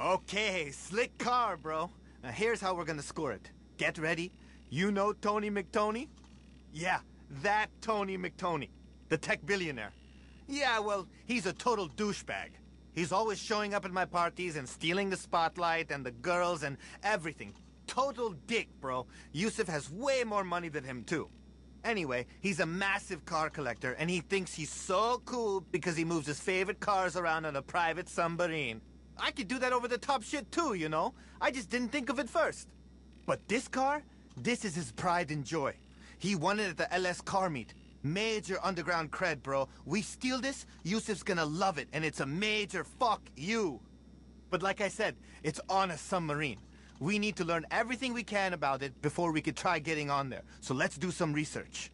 Okay, slick car, bro. Now here's how we're gonna score it. Get ready. You know Tony McTony? Yeah, that Tony McTony. The tech billionaire. Yeah, well, he's a total douchebag. He's always showing up at my parties and stealing the spotlight and the girls and everything. Total dick, bro. Yusuf has way more money than him, too. Anyway, he's a massive car collector, and he thinks he's so cool because he moves his favorite cars around on a private submarine. I could do that over-the-top shit, too, you know? I just didn't think of it first. But this car, this is his pride and joy. He won it at the LS car meet. Major underground cred, bro. We steal this, Yusuf's gonna love it, and it's a major fuck you. But like I said, it's on a submarine. We need to learn everything we can about it before we could try getting on there. So let's do some research.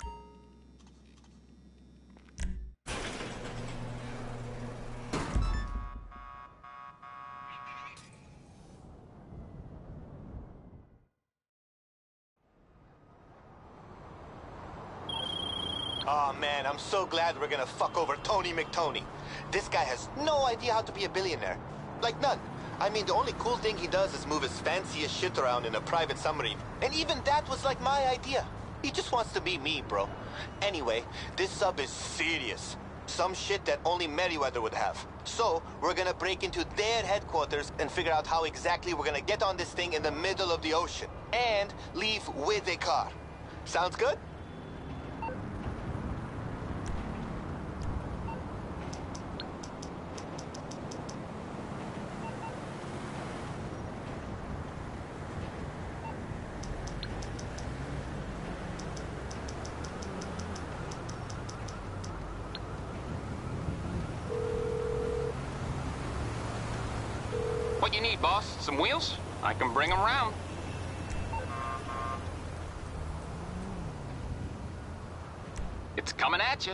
Oh man, I'm so glad we're gonna fuck over Tony McTony. This guy has no idea how to be a billionaire. Like none. I mean, the only cool thing he does is move his fanciest shit around in a private submarine. And even that was like my idea. He just wants to be me, bro. Anyway, this sub is serious. Some shit that only Merryweather would have. So, we're gonna break into their headquarters and figure out how exactly we're gonna get on this thing in the middle of the ocean. And leave with a car. Sounds good? What you need, boss? Some wheels? I can bring them around. It's coming at you.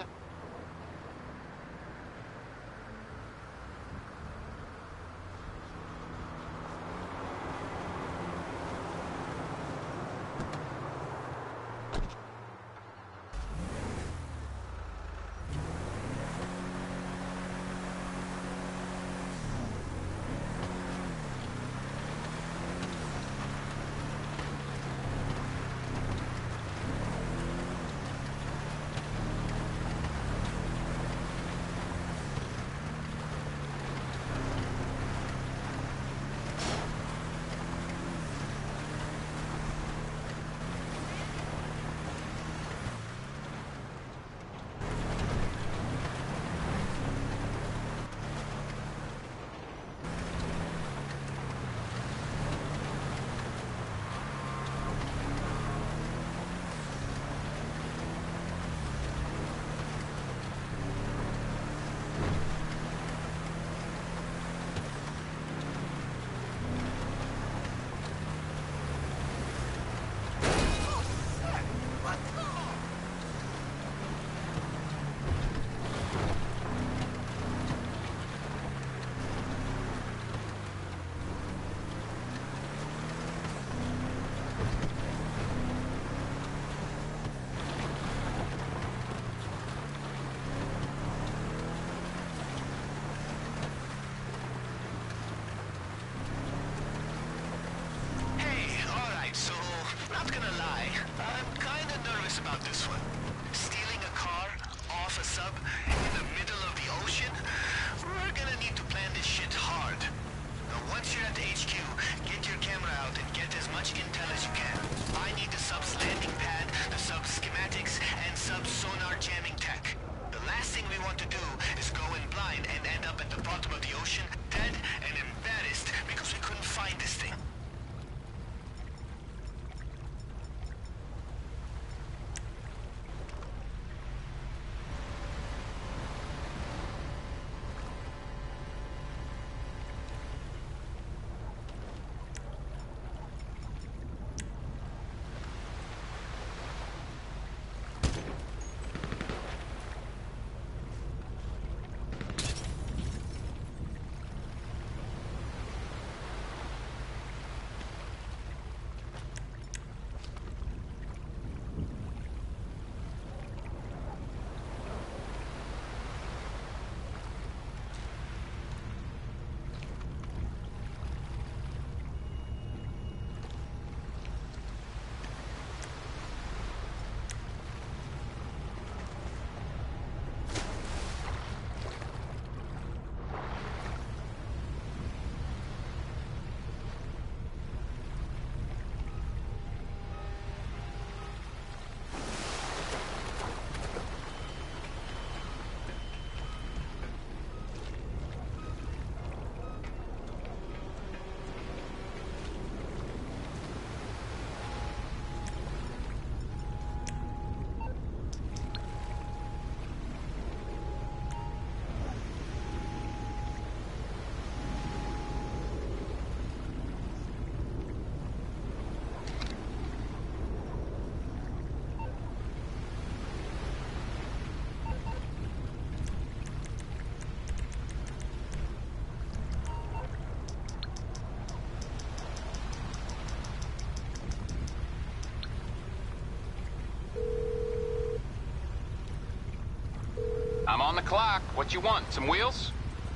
I'm on the clock. What you want? Some wheels?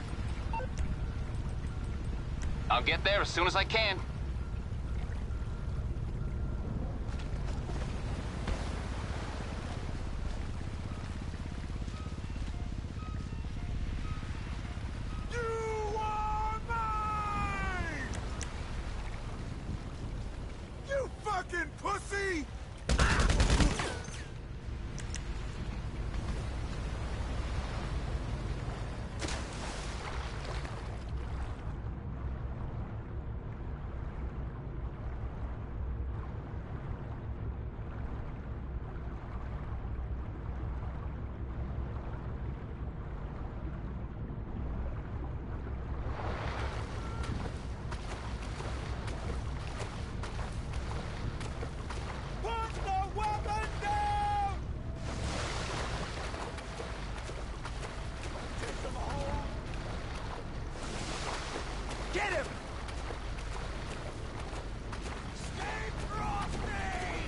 I'll get there as soon as I can. You are mine! You fucking pussy! Get him! Stay frosty!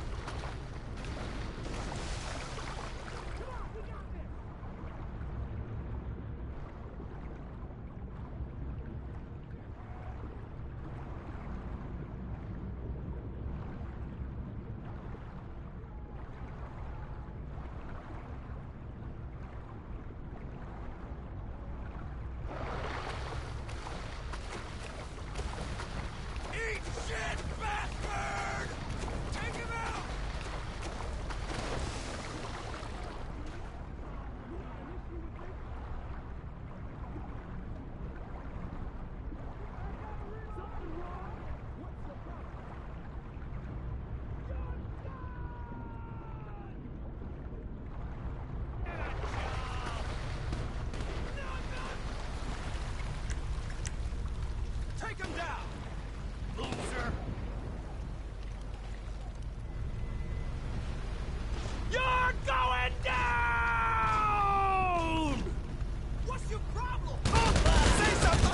Eat shit, bastard! Take him out! Take him down! Loser! You're going down! What's your problem? Say something!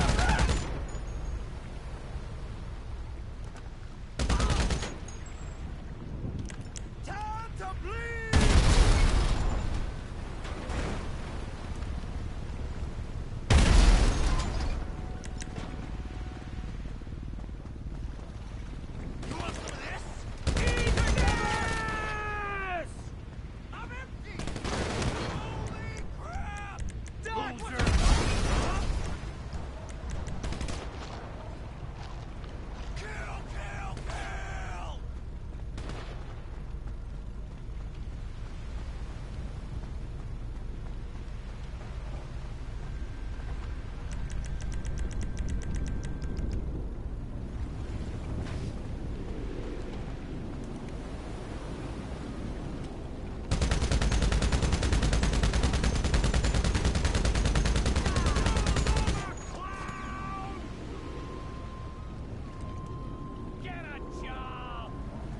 Time to bleed! You want some of this? Eat this! I'm empty! Holy crap! Loser! Kill, kill, kill! Get a job!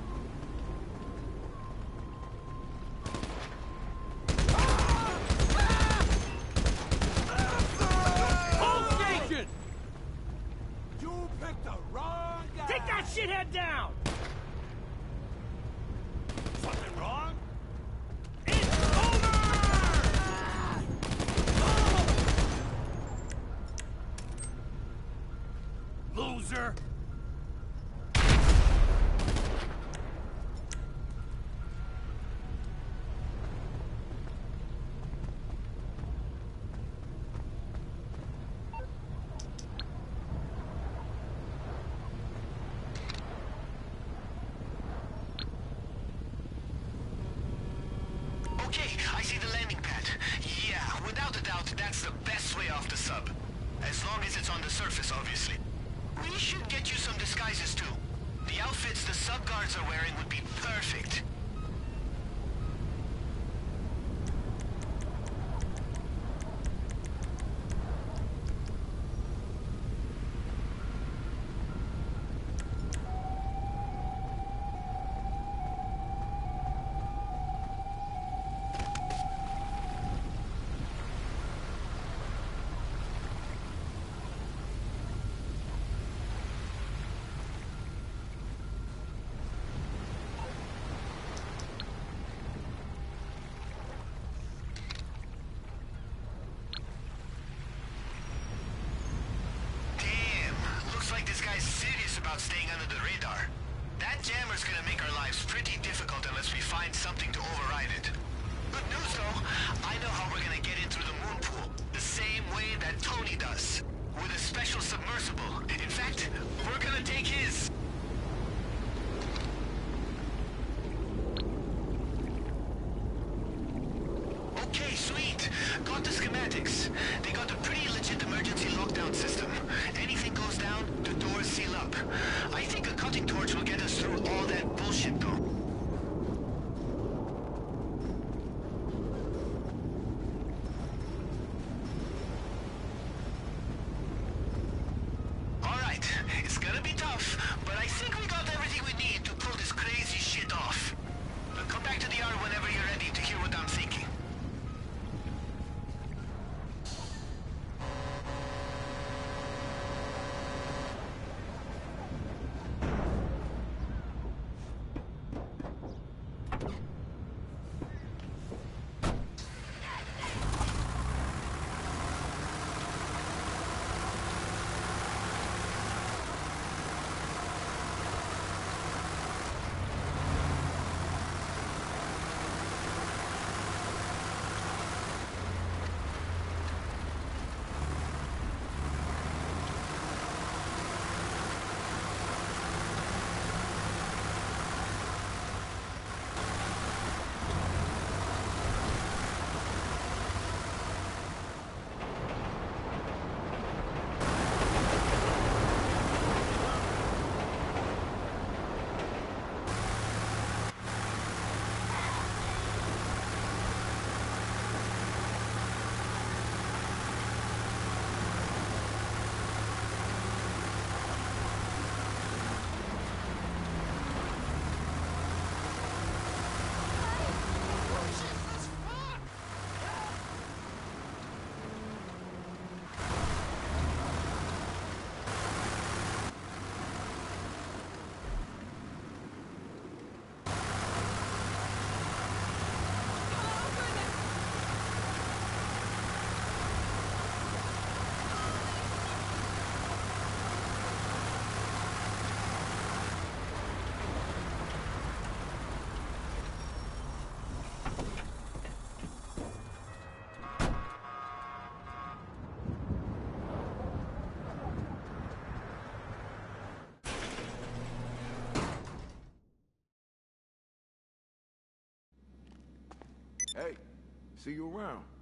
Hold station! You picked the wrong guy! Take that shithead down! Something wrong? It's over! Loser! Okay, I see the landing pad. Yeah, without a doubt, that's the best way off the sub. As long as it's on the surface, obviously. We should get you some disguises, too. The outfits the sub guards are wearing would be perfect. something to override it. Good news, though. I know how we're gonna get in through the moon pool. The same way that Tony does. With a special submersible. In fact, we're gonna take his. Okay, sweet. Got the schematics. They got a pretty legit emergency lockdown system. Anything goes down, the doors seal up. I think a cutting torch will get us through all that bullshit, though. Alright, it's gonna be tough, but I think we got everything we need to pull this crazy shit off. Come back to the yard whenever you're ready to hear what I'm thinking. Hey, see you around.